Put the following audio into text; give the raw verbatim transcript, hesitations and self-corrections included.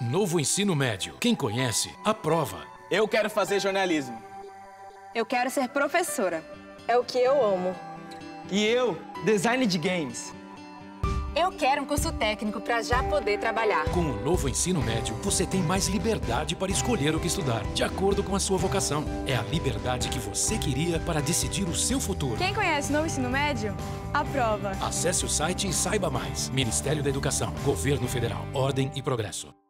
Novo ensino médio. Quem conhece, aprova. Eu quero fazer jornalismo. Eu quero ser professora. É o que eu amo. E eu, design de games. Eu quero um curso técnico para já poder trabalhar. Com o novo ensino médio, você tem mais liberdade para escolher o que estudar, de acordo com a sua vocação. É a liberdade que você queria para decidir o seu futuro. Quem conhece o novo ensino médio, aprova. Acesse o site e saiba mais. Ministério da Educação, Governo Federal, Ordem e Progresso.